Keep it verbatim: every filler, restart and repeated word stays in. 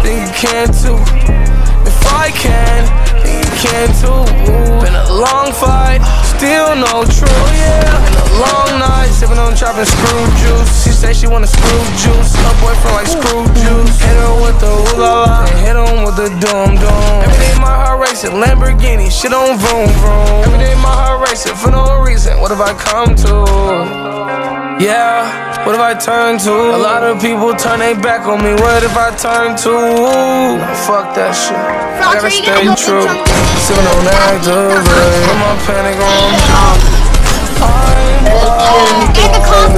then you can too. If I can, then you can too. Been a long fight, still no truth. Been a long night, sipping on chopping screw juice. She say she wanna screw juice, her boyfriend like screw juice. Hit her with the ooh la la, and hit him with the doom doom. Every day my heart racing, Lamborghini, shit on vroom vroom. Every day my heart racing for no reason. What have I come to? Yeah, what if I turn to? A lot of people turn their back on me. What if I turn to? Nah, fuck that shit. I gotta stay true. Sipping on active, put my panic on. I'm